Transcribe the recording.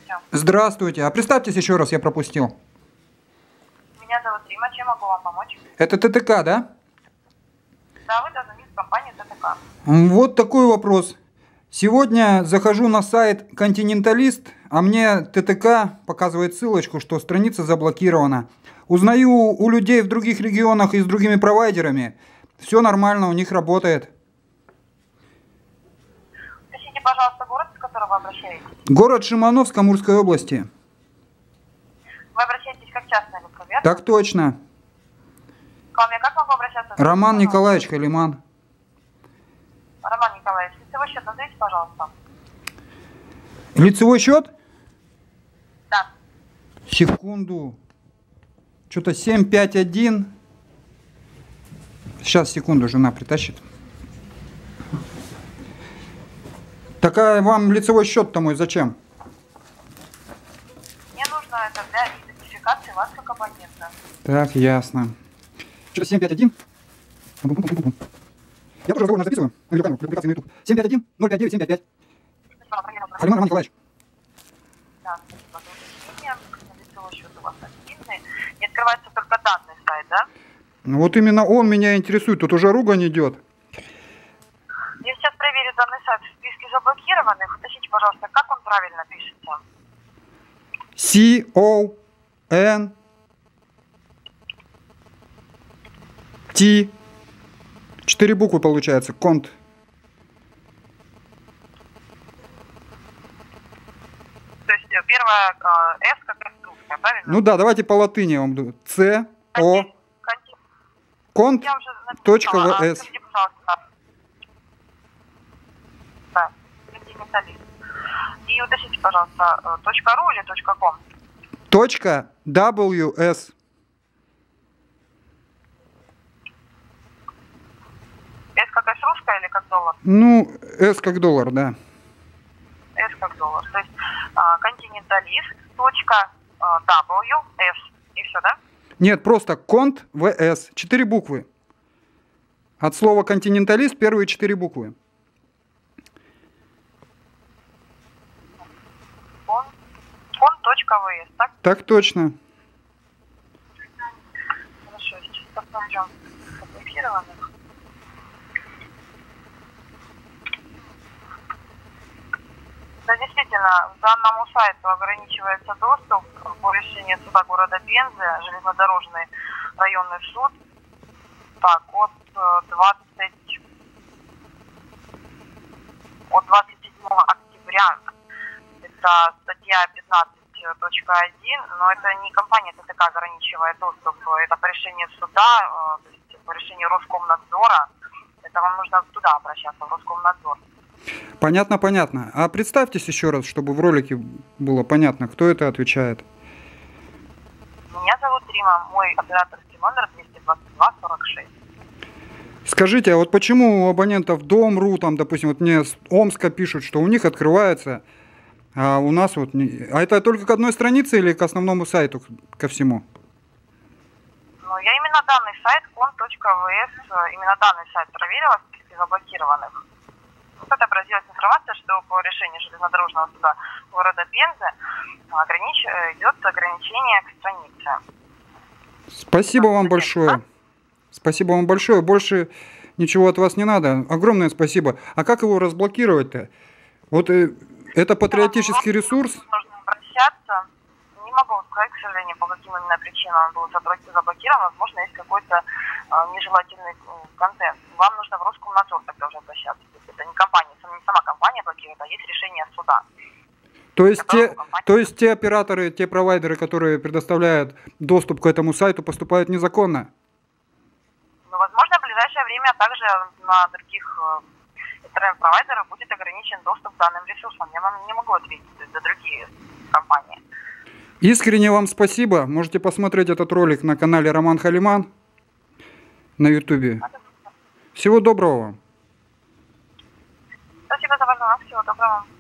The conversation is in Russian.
Здравствуйте. Здравствуйте. А представьтесь еще раз, я пропустил. Меня зовут Рима. Чем могу вам помочь? Это ТТК, да? Да, вы должны в компании ТТК. Вот такой вопрос. Сегодня захожу на сайт Континенталист, а мне ТТК показывает ссылочку, что страница заблокирована. Узнаю у людей в других регионах и с другими провайдерами. Все нормально, у них работает. Уточните, пожалуйста, город, с которого вы обращаетесь. Город Шимановск, Амурской области. Вы обращаетесь как частное лицо, верно? Так точно. К вам я как могу обращаться? Роман Николаевич Халиман. Роман Николаевич, лицевой счет назовите, пожалуйста. Лицевой счет? Да. Секунду. Что-то 751. Сейчас, секунду, жена притащит. Такая вам лицевой счет-то мой зачем? Мне нужно это для идентификации вас как абонента. Так, ясно. Что-то 751? Я тоже разговор записываю. На видеокамеру, публикации на YouTube. 751 059 755. Халиман Роман Николаевич. Да, спасибо за уточнение. Лицевой счет у вас активный. Не открывается только данный сайт, да? Ну вот именно он меня интересует. Тут уже ругань идет. Я сейчас проверю данный сайт в списке заблокированных. Уточните, пожалуйста, как он правильно пишется? CONT. 4 буквы получается. Конт. То есть первая S как инструкция, правильно? Ну да, давайте по латыни я вам буду. C, O, конт, Я уже точка, написала. VS. Скажите, пожалуйста. Да, континенталист. И уточните, пожалуйста, .ру или .ком? Точка WS. S как S русская или как доллар? Ну, S как доллар, да. S как доллар. То есть континенталист, .ws. И все, да? Нет, просто конт ВС. 4 буквы. От слова континенталист первые 4 буквы. Кон.вс, так? Так точно. Хорошо, сейчас посмотрим заблокированных. Да, действительно, данному сайту ограничивается доступ по решению суда города Пензы, железнодорожный районный суд. Так, от 27 октября. Это статья 15.1, но это не компания ТТК ограничивает доступ, это по решению суда, то есть по решению Роскомнадзора. Это вам нужно туда обращаться, в Роскомнадзор. Понятно, понятно. А представьтесь еще раз, чтобы в ролике было понятно, кто это отвечает. Меня зовут Рима, мой операторский номер 222-46. Скажите, а вот почему у абонентов Дом.ру, там, допустим, вот мне с Омска пишут, что у них открывается, а у нас вот не... А это только к одной странице или к основному сайту, ко всему? Ну, я именно данный сайт, кон.вс, именно данный сайт проверила в списке заблокированных. Вот это отобразилась информация, что по решению железнодорожного суда города Пензы идет ограничение к странице. Спасибо вам большое. Спасибо вам большое. Больше ничего от вас не надо. Огромное спасибо. А как его разблокировать-то? Вот это патриотический ресурс? Нужно обращаться. Не могу сказать, к сожалению, по каким именно причинам он был заблокирован. Возможно, есть какой-то нежелательный контент. Вам нужно в Роскомнадзор тогда уже обращаться. Это не компания, не сама компания блокирует, а есть решение суда. То есть те операторы, те провайдеры, которые предоставляют доступ к этому сайту, поступают незаконно? Ну, возможно, в ближайшее время также на других интернет-провайдеров будет ограничен доступ к данным ресурсам. Я вам не могу ответить за другие компании. Искренне вам спасибо. Можете посмотреть этот ролик на канале Роман Халиман на YouTube. Всего доброго вам. Спасибо за ваш звонок. Всего доброго.